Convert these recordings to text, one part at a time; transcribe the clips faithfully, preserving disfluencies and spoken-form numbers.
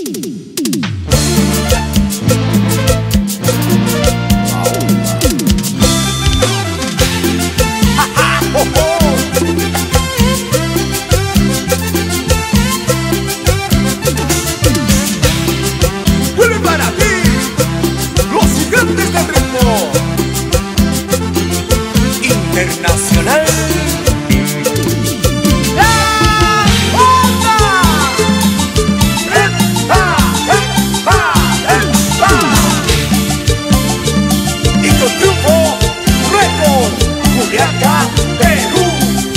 Internacional. Y con Triunfo Record, Juliaca, Perú.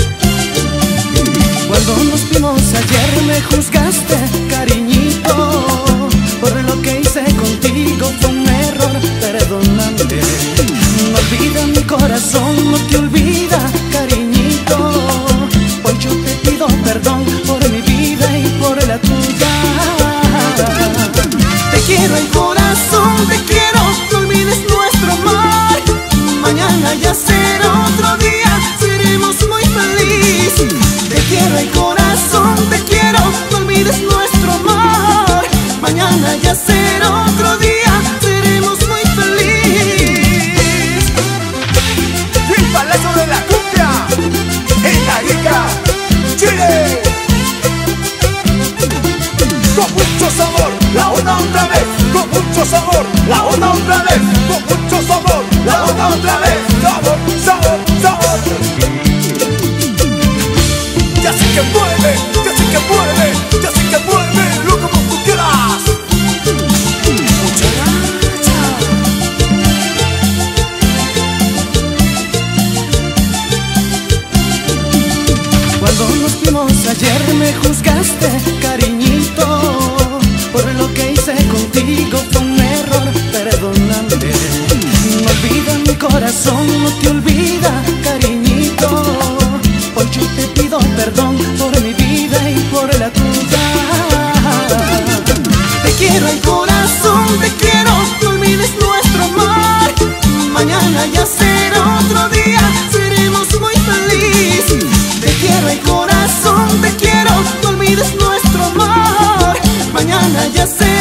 Cuando nos vimos ayer me juzgaste, cariñito, por lo que hice contigo fue un error, perdóname. No olvida mi corazón, no te olvida, cariñito. Hoy yo te pido perdón por mi vida y por la tuya. Te quiero el corazón, te quiero, no olvides nuestro amor. Mañana ya será otro día, seremos muy felices. Te quiero el corazón, te quiero, no olvides nuestro amor. Mañana ya será otro día, seremos muy felices. El Palacio de la Cumbia, en Arica, Chile. Con mucho sabor, la una otra vez. Con mucho sabor, la una otra vez. Con mucho sabor, la una otra vez. Sabor, sabor, sabor. Ya sé que mueve, ya sé que mueve, ya sé que mueve, lo como tú quieras. Muchacha. Cuando nos vimos ayer me juzgaste, cariñito, por lo que hice contigo fue un error, perdóname. No olvida mi corazón, no te olvida, cariñito. Hoy yo te pido perdón por mi vida y por la tuya. Te quiero el corazón, te quiero, no olvides nuestro amor. Mañana ya será otro día, seremos muy felices. Te quiero el corazón, te quiero, no olvides nuestro amor. Mañana ya será